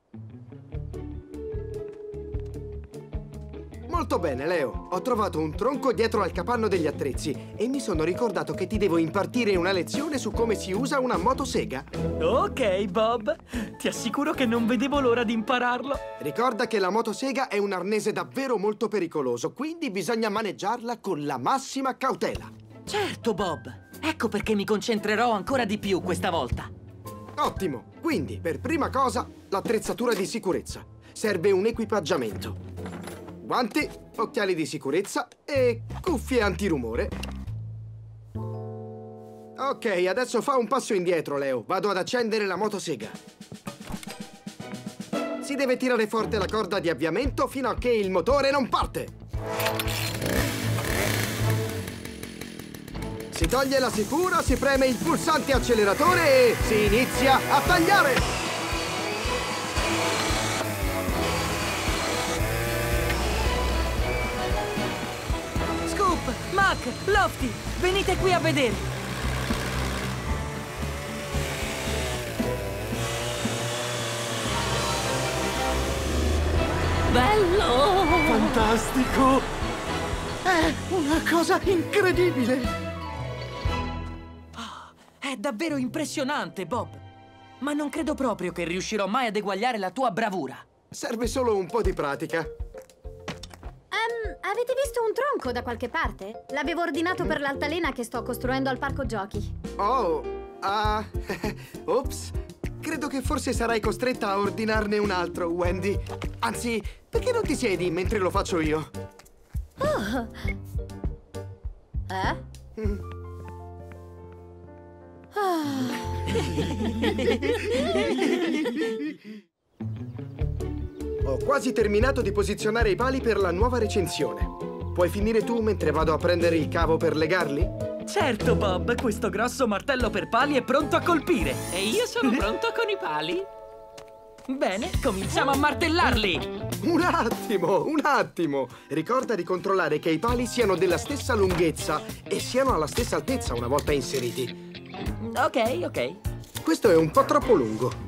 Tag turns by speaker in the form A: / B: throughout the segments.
A: Molto bene, Leo. Ho trovato un tronco dietro al capanno degli attrezzi e mi sono ricordato che ti devo impartire una lezione su come si usa una motosega.
B: Ok, Bob. Ti assicuro che non vedevo l'ora di impararlo.
A: Ricorda che la motosega è un arnese davvero molto pericoloso, quindi bisogna maneggiarla con la massima cautela.
C: Certo, Bob. Ecco perché mi concentrerò ancora di più questa volta.
A: Ottimo! Quindi, per prima cosa, l'attrezzatura di sicurezza. Serve un equipaggiamento. Guanti, occhiali di sicurezza e cuffie antirumore. Ok, adesso fa un passo indietro, Leo. Vado ad accendere la motosega. Si deve tirare forte la corda di avviamento fino a che il motore non parte. Si toglie la sicura, si preme il pulsante acceleratore e si inizia a tagliare!
C: Scoop, Mac, Lofty, venite qui a vedere.
D: Bello!
E: Fantastico! È una cosa incredibile!
C: È davvero impressionante, Bob. Ma non credo proprio che riuscirò mai ad eguagliare la tua bravura.
A: Serve solo un po' di pratica.
F: Avete visto un tronco da qualche parte? L'avevo ordinato per l'altalena che sto costruendo al parco giochi.
A: Oh, ops. Credo che forse sarai costretta a ordinarne un altro, Wendy. Anzi, perché non ti siedi mentre lo faccio io?
F: Oh!
A: Ho quasi terminato di posizionare i pali per la nuova recinzione. Puoi finire tu mentre vado a prendere il cavo per legarli?
B: Certo, Bob. Questo grosso martello per pali è pronto a colpire.
D: E io sono pronto con i pali.
C: Bene, cominciamo a martellarli.
A: Un attimo! Ricorda di controllare che i pali siano della stessa lunghezza e siano alla stessa altezza una volta inseriti.
C: Ok.
A: Questo è un po' troppo lungo.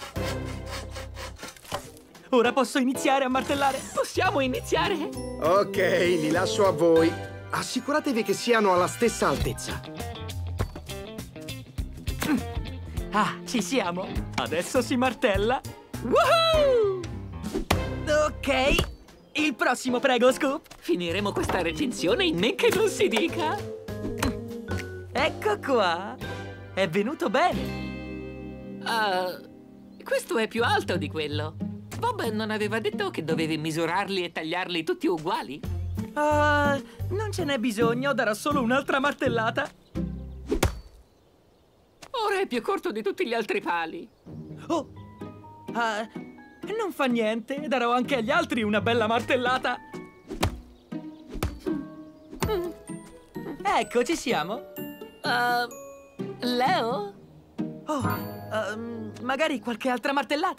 B: Ora posso iniziare a martellare?
D: Possiamo iniziare?
A: Ok, li lascio a voi. Assicuratevi che siano alla stessa altezza.
B: Ah, ci siamo. Adesso si martella.
C: Woohoo! Ok, il prossimo, prego, Scoop.
D: Finiremo questa recinzione in men che non si dica.
B: Ecco qua. È venuto bene.
D: Questo è più alto di quello. Bob non aveva detto che dovevi misurarli e tagliarli tutti uguali?
B: Non ce n'è bisogno, darò solo un'altra martellata.
D: Ora è più corto di tutti gli altri pali.
B: Oh! Non fa niente, darò anche agli altri una bella martellata. Ecco, ci siamo.
D: Leo?
B: Oh, magari qualche altra martellata.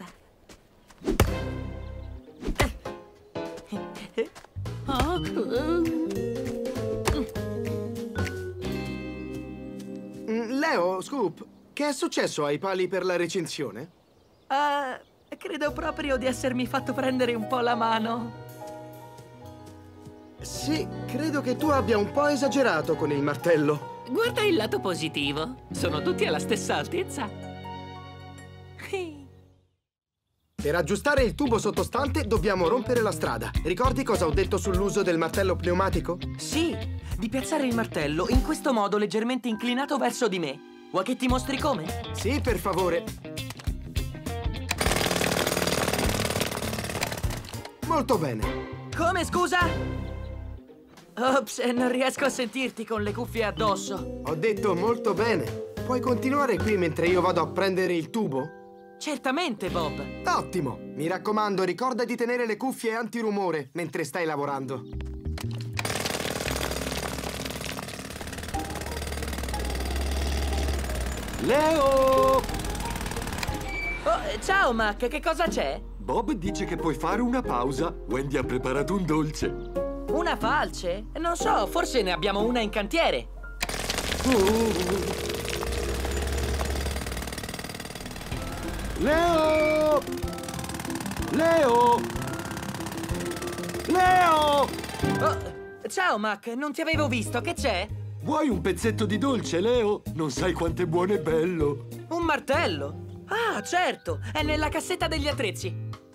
A: Leo, Scoop, che è successo ai pali per la recinzione?
B: Credo proprio di essermi fatto prendere un po' la mano.
A: Sì, credo che tu abbia un po' esagerato con il martello.
D: Guarda il lato positivo. Sono tutti alla stessa altezza.
A: Per aggiustare il tubo sottostante dobbiamo rompere la strada. Ricordi cosa ho detto sull'uso del martello pneumatico?
C: Sì, di piazzare il martello in questo modo leggermente inclinato verso di me. Vuoi che ti mostri come?
A: Sì, per favore. Molto bene.
C: Come, scusa? Ops, non riesco a sentirti con le cuffie addosso.
A: Ho detto molto bene. Puoi continuare qui mentre io vado a prendere il tubo?
C: Certamente, Bob.
A: Ottimo! Mi raccomando, ricorda di tenere le cuffie antirumore mentre stai lavorando.
E: Leo!
C: Oh, ciao, Mac, che cosa c'è?
E: Bob dice che puoi fare una pausa. Wendy ha preparato un dolce.
C: Una falce? Non so, forse ne abbiamo una in cantiere.
E: Leo! Leo! Leo!
C: Oh, ciao, Mac, non ti avevo visto, che c'è?
E: Vuoi un pezzetto di dolce, Leo? Non sai quanto è buono e bello.
C: Un martello? Ah, certo, è nella cassetta degli attrezzi.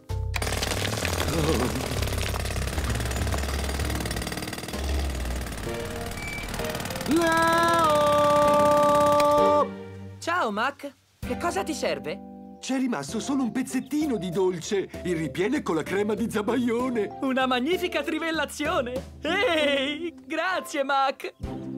E: Leo!
C: Ciao, Mac, che cosa ti serve?
E: C'è rimasto solo un pezzettino di dolce. Il ripiene con la crema di zabaione.
B: Una magnifica trivellazione! Ehi, grazie, Mac!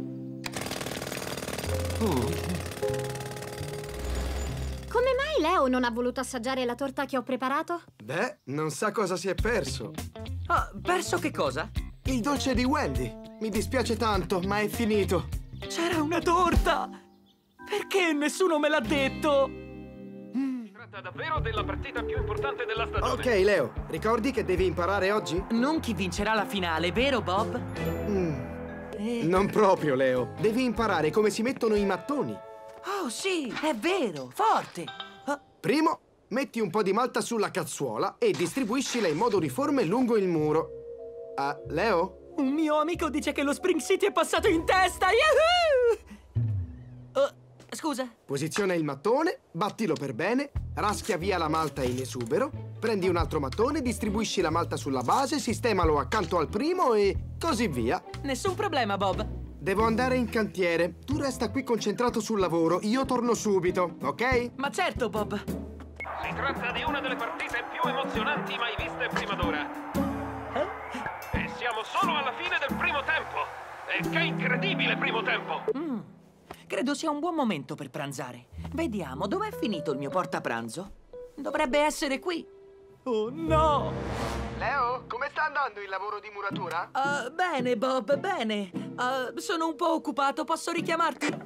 F: Come mai Leo non ha voluto assaggiare la torta che ho preparato?
A: Beh, non sa cosa si è perso.
C: Ah, perso che cosa?
A: Il dolce di Wendy. Mi dispiace tanto, ma è finito.
B: C'era una torta! Perché nessuno me l'ha detto?
G: Si tratta davvero della partita più importante della stagione.
A: Ok, Leo, ricordi che devi imparare oggi?
C: Non chi vincerà la finale, vero, Bob?
A: Non proprio, Leo. Devi imparare come si mettono i mattoni.
C: Oh, sì, è vero, forte! Ah,
A: Primo, metti un po' di malta sulla cazzuola e distribuiscila in modo uniforme lungo il muro. Ah, Leo?
B: Un mio amico dice che lo Spring City è passato in testa! Yahoo!
C: scusa?
A: Posiziona il mattone, battilo per bene, raschia via la malta in esubero, prendi un altro mattone, distribuisci la malta sulla base, sistemalo accanto al primo e così via.
C: Nessun problema, Bob.
A: Devo andare in cantiere. Tu resta qui concentrato sul lavoro, io torno subito, ok?
C: Ma certo, Bob.
G: Si tratta di una delle partite più emozionanti mai viste prima d'ora. E siamo solo alla fine del primo tempo. E che incredibile primo tempo!
C: Credo sia un buon momento per pranzare. Vediamo, dov'è finito il mio portapranzo? Dovrebbe essere qui.
B: Oh no!
A: Leo, come sta andando il lavoro di muratura?
C: Bene, Bob, bene. Sono un po' occupato, posso richiamarti?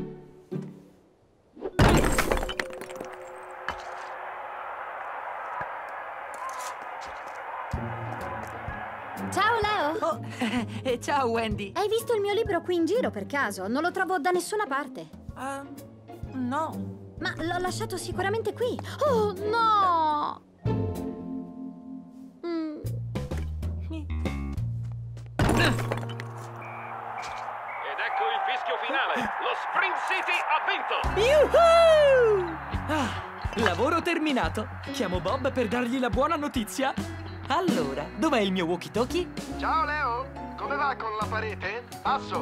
F: Ciao, Leo!
C: Oh, ciao, Wendy.
F: Hai visto il mio libro qui in giro, per caso? Non lo trovo da nessuna parte.
C: No.
F: Ma l'ho lasciato sicuramente qui. Oh, no!
G: Ed ecco il fischio finale. Lo Spring City ha vinto!
B: Yuhu! Lavoro terminato. Chiamo Bob per dargli la buona notizia. Allora, dov'è il mio walkie-talkie?
A: Ciao Leo, come va con la parete? Passo.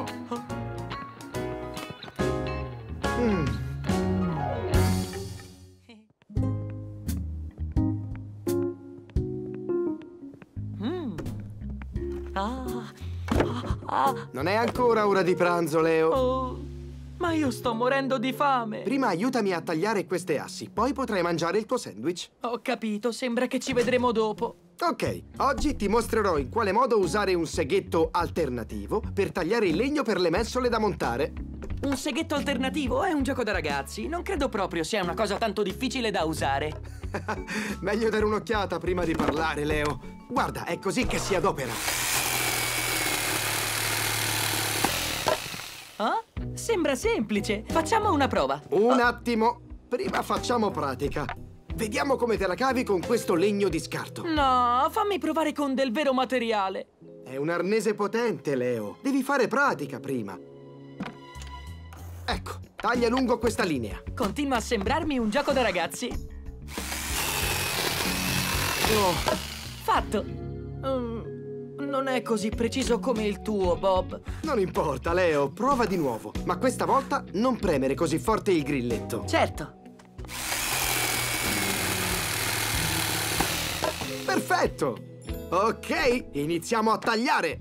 A: Non è ancora ora di pranzo, Leo.
B: Oh, ma io sto morendo di fame.
A: Prima aiutami a tagliare queste assi, poi potrai mangiare il tuo sandwich.
B: Ho capito, sembra che ci vedremo dopo.
A: Ok, oggi ti mostrerò in quale modo usare un seghetto alternativo per tagliare il legno per le mensole da montare.
C: Un seghetto alternativo è un gioco da ragazzi. Non credo proprio sia una cosa tanto difficile da usare.
A: Meglio dare un'occhiata prima di parlare, Leo. Guarda, è così che si adopera.
B: Ah? Sembra semplice. Facciamo una prova.
A: Un attimo, prima facciamo pratica. Vediamo come te la cavi con questo legno di scarto.
B: No, fammi provare con del vero materiale.
A: È un arnese potente, Leo. Devi fare pratica prima. Ecco, taglia lungo questa linea.
B: Continua a sembrarmi un gioco da ragazzi. Fatto. Non è così preciso come il tuo, Bob.
A: Non importa, Leo, prova di nuovo. Ma questa volta non premere così forte il grilletto.
C: Certo.
A: Perfetto! Ok, iniziamo a tagliare!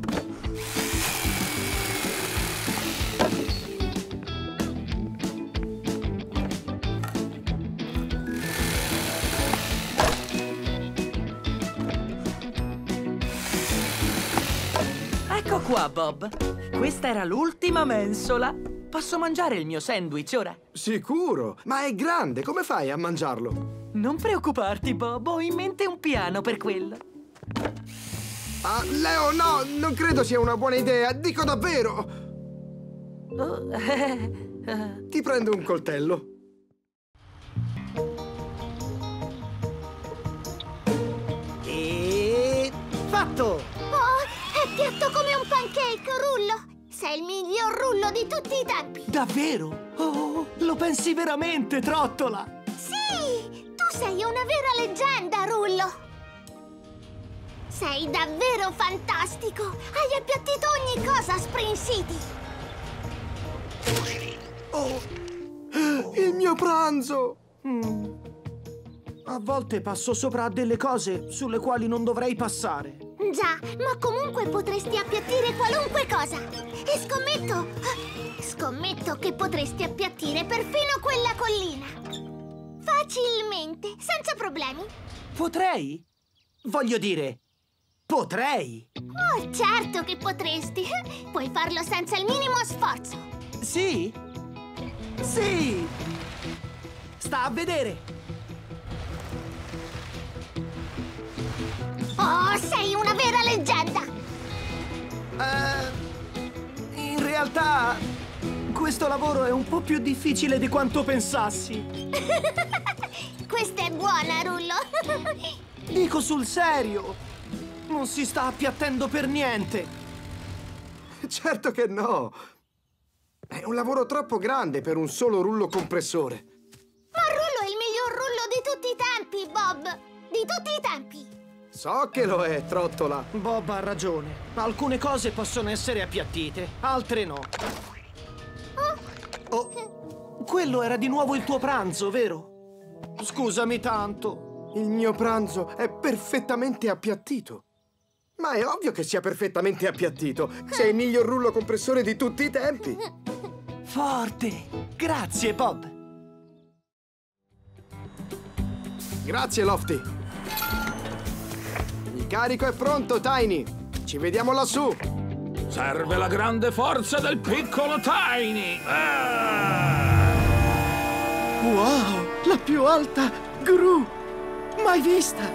C: Ecco qua, Bob. Questa era l'ultima mensola. Posso mangiare il mio sandwich ora?
A: Sicuro, ma è grande, come fai a mangiarlo?
C: Non preoccuparti, Bob. Ho in mente un piano per quello.
A: Ah, Leo, no, non credo sia una buona idea, dico davvero! Ti prendo un coltello.
H: Pancake, Rullo! Sei il miglior rullo di tutti i tempi!
B: Davvero? Oh, lo pensi veramente, Trottola?
H: Sì! Tu sei una vera leggenda, Rullo! Sei davvero fantastico! Hai appiattito ogni cosa a Spring City!
A: Oh, il mio pranzo!
B: A volte passo sopra a delle cose sulle quali non dovrei passare.
H: Già, ma comunque potresti appiattire qualunque cosa! E scommetto che potresti appiattire perfino quella collina! Facilmente, senza problemi!
B: Potrei? Voglio dire, potrei!
H: Oh, certo che potresti! Puoi farlo senza il minimo sforzo!
B: Sì? Sì! Sta a vedere!
H: Oh, sei una vera leggenda!
B: In realtà, questo lavoro è un po' più difficile di quanto pensassi.
H: Questa è buona, Rullo!
B: Dico sul serio! Non si sta appiattendo per niente!
A: Certo che no! È un lavoro troppo grande per un solo rullo compressore.
H: Ma Rullo è il miglior rullo di tutti i tempi, Bob! Di tutti i tempi!
A: So che lo è, Trottola.
B: Bob ha ragione. Alcune cose possono essere appiattite, altre no. Oh, quello era di nuovo il tuo pranzo, vero? Scusami tanto.
A: Il mio pranzo è perfettamente appiattito. Ma è ovvio che sia perfettamente appiattito. Sei il miglior rullo compressore di tutti i tempi.
B: Forte! Grazie, Bob.
A: Grazie, Lofty. Il carico è pronto, Tiny. Ci vediamo lassù.
G: Serve la grande forza del piccolo Tiny!
A: Wow, la più alta gru mai vista.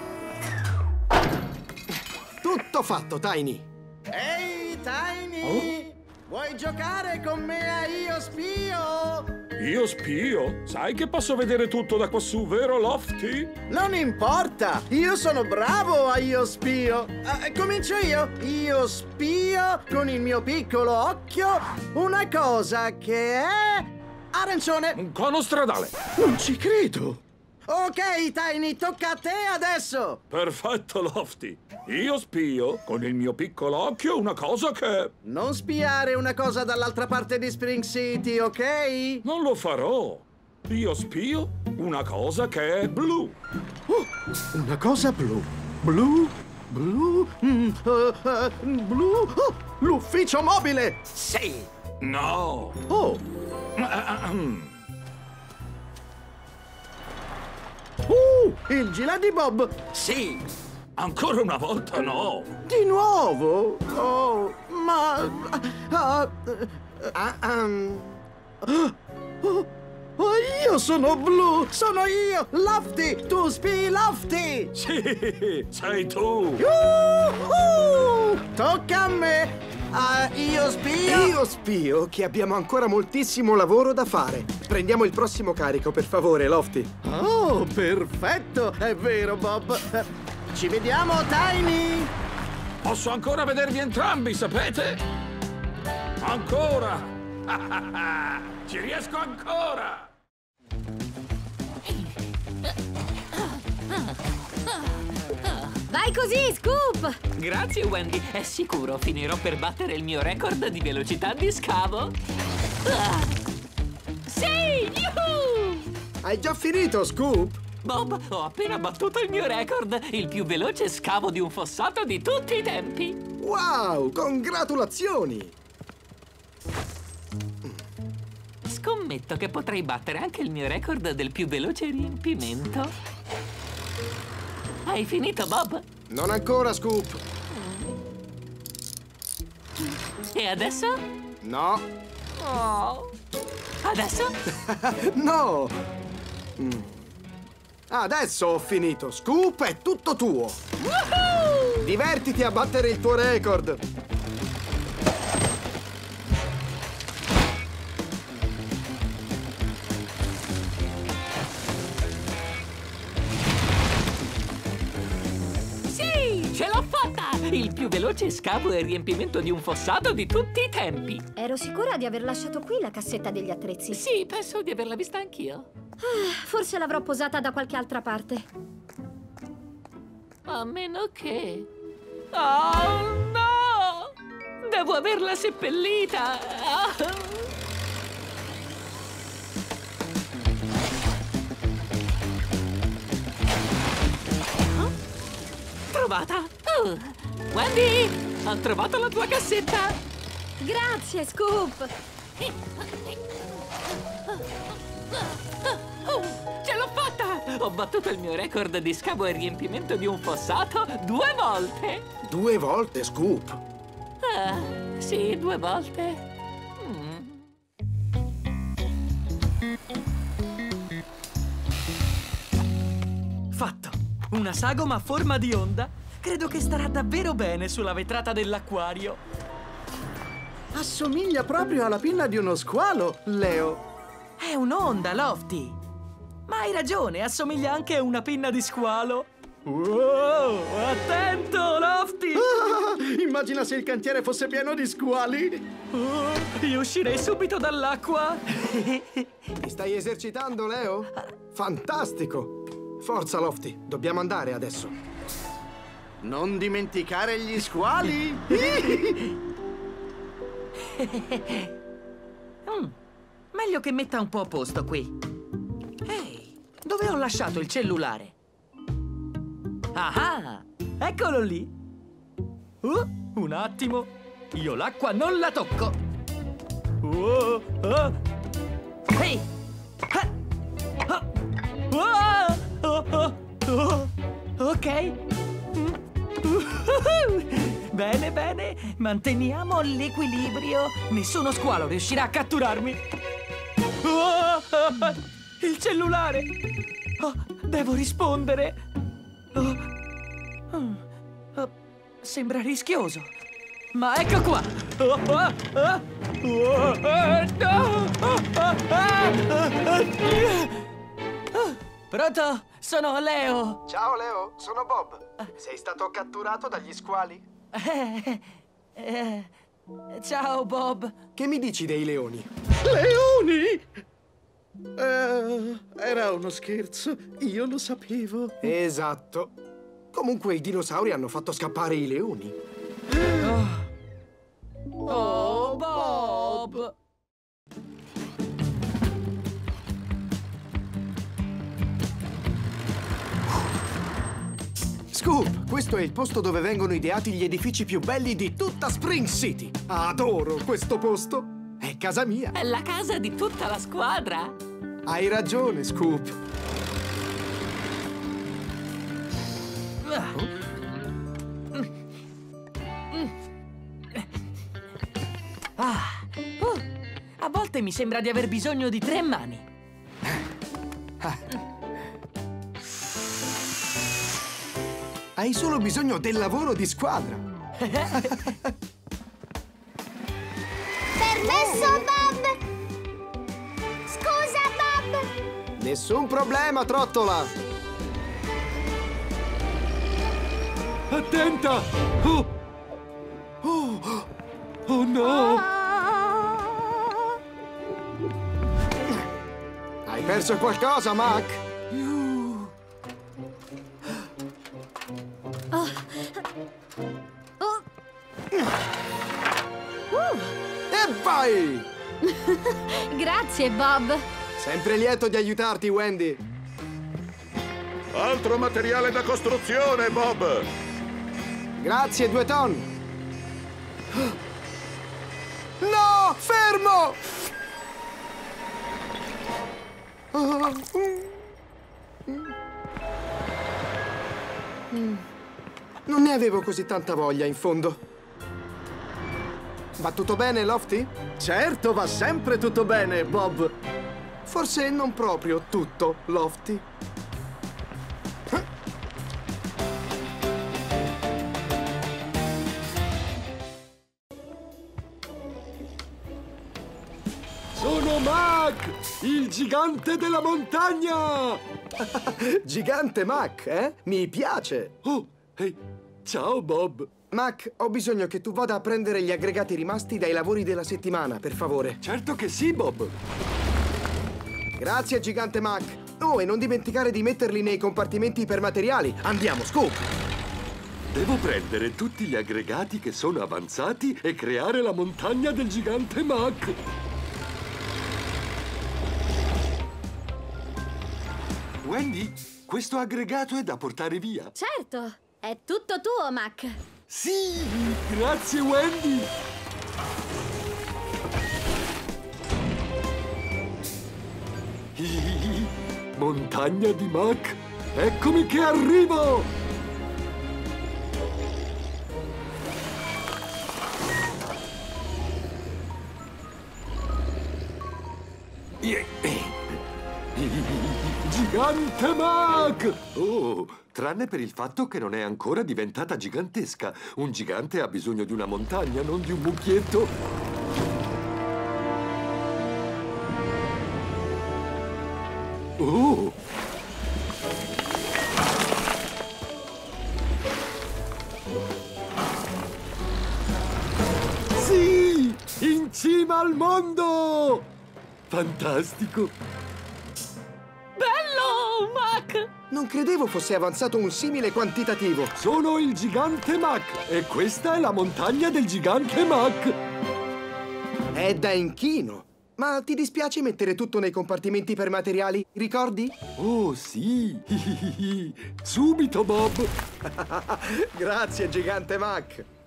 A: Tutto fatto, Tiny.
I: Ehi, Tiny! Vuoi giocare con me a Io Spio?
G: Io spio? Sai che posso vedere tutto da quassù, vero, Lofty?
I: Non importa! Io sono bravo a Io Spio! Comincio io! Io spio con il mio piccolo occhio una cosa che è... arancione!
G: Un cono stradale!
A: Non ci credo.
I: Ok, Tiny, tocca a te adesso!
G: Perfetto, Lofty! Io spio con il mio piccolo occhio una cosa che...
I: Non spiare una cosa dall'altra parte di Spring City, ok?
G: Non lo farò! Io spio una cosa che è blu!
A: Oh, una cosa blu. Blu? Blu? Blu? Oh, l'ufficio mobile!
G: Sì! No!
A: Oh! Il gilet di Bob!
G: Sì! Ancora una volta no!
A: Di nuovo? Oh, ma... io sono blu! Sono io! Lofty! Tu spii Lofty!
G: Sì! Sei tu!
I: Tocca a me! Io spio!
A: Io spio che abbiamo ancora moltissimo lavoro da fare. Prendiamo il prossimo carico, per favore, Lofty.
I: Oh, perfetto! È vero, Bob! Ci vediamo, Tiny!
G: Posso ancora vedervi entrambi, sapete? Ancora! Ci riesco ancora!
F: Vai così, Scoop!
D: Grazie, Wendy. È sicuro finirò per battere il mio record di velocità di scavo. Sì! Yuhu!
A: Hai già finito, Scoop?
D: Bob, ho appena battuto il mio record, il più veloce scavo di un fossato di tutti i tempi.
A: Wow, congratulazioni!
D: Scommetto che potrei battere anche il mio record del più veloce riempimento. Hai finito, Bob?
A: Non ancora, Scoop.
D: E adesso?
A: No.
D: Oh. Adesso?
A: No! Adesso ho finito. Scoop è tutto tuo.
D: Woohoo!
A: Divertiti a battere il tuo record.
D: Sì, ce l'ho fatta! il più veloce scavo e riempimento di un fossato di tutti i tempi.
F: Ero sicura di aver lasciato qui la cassetta degli attrezzi.
D: Sì, penso di averla vista anch'io.
F: Forse l'avrò posata da qualche altra parte.
D: A meno che... Oh, no! Devo averla seppellita! Trovata! Wendy! Ho trovato la tua cassetta!
F: Grazie, Scoop!
D: Ce l'ho fatta! Ho battuto il mio record di scavo e riempimento di un fossato 2 volte!
A: 2 volte, Scoop?
D: Sì, 2 volte.
B: Fatto! Una sagoma a forma di onda. Credo che starà davvero bene sulla vetrata dell'acquario.
I: Assomiglia proprio alla pinna di uno squalo, Leo.
B: È un'onda, Lofty. Ma hai ragione, assomiglia anche a una pinna di squalo. Wow, attento, Lofty!
I: Immagina se il cantiere fosse pieno di squali.
B: Io uscirei subito dall'acqua.
A: Ti stai esercitando, Leo? Fantastico! Forza, Lofty, dobbiamo andare adesso.
I: Non dimenticare gli squali.
B: Meglio che metta un po' a posto qui. Ehi, dove ho lasciato il cellulare? Ah, eccolo lì. Un attimo. Io l'acqua non la tocco. Ehi! Ok. Bene, bene. Manteniamo l'equilibrio. Nessuno squalo riuscirà a catturarmi. Il cellulare. Devo rispondere. Sembra rischioso. Ma ecco qua. Pronto? Sono Leo.
A: Ciao, Leo. Sono Bob. Sei stato catturato dagli squali?
B: Ciao, Bob.
A: Che mi dici dei leoni?
I: Leoni? Era uno scherzo. Io lo sapevo.
A: Esatto. Comunque i dinosauri hanno fatto scappare i leoni.
B: Oh, Bob.
A: Scoop, questo è il posto dove vengono ideati gli edifici più belli di tutta Spring City. Adoro questo posto. È casa mia.
D: È la casa di tutta la squadra.
A: Hai ragione, Scoop.
B: A volte mi sembra di aver bisogno di 3 mani.
A: Hai solo bisogno del lavoro di squadra.
H: Permesso, Bob! Scusa, Bob!
A: Nessun problema, Trottola.
E: Attenta! Oh no!
A: Hai perso qualcosa, Mac? E vai!
F: Grazie, Bob.
A: Sempre lieto di aiutarti, Wendy.
J: Altro materiale da costruzione, Bob!
A: Grazie, 2 ton. No! Fermo! Non ne avevo così tanta voglia, in fondo. Va tutto bene, Lofty?
I: Certo, va sempre tutto bene, Bob.
A: Forse non proprio tutto, Lofty.
E: Sono Mac, il gigante della montagna!
A: Gigante Mac, eh? Mi piace.
E: Oh, ehi, ciao Bob.
A: Mac, ho bisogno che tu vada a prendere gli aggregati rimasti dai lavori della settimana, per favore.
E: Certo che sì, Bob.
A: Grazie, gigante Mac. Oh, e non dimenticare di metterli nei compartimenti per materiali. Andiamo, Scoop!
E: Devo prendere tutti gli aggregati che sono avanzati e creare la montagna del gigante Mac. Wendy, questo aggregato è da portare via.
F: Certo, è tutto tuo, Mac.
E: Sì, grazie Wendy. Montagna di Mac, eccomi che arrivo! Gigante Mac! Oh, tranne per il fatto che non è ancora diventata gigantesca. Un gigante ha bisogno di una montagna, non di un mucchietto. Oh! Sì! In cima al mondo! Fantastico!
D: Bello, Mac!
A: Non credevo fosse avanzato un simile quantitativo.
E: Sono il gigante Mac e questa è la montagna del gigante Mac.
A: È da inchino. Ma ti dispiace mettere tutto nei compartimenti per materiali, ricordi?
E: Oh, sì! Subito, Bob!
A: Grazie, gigante Mac.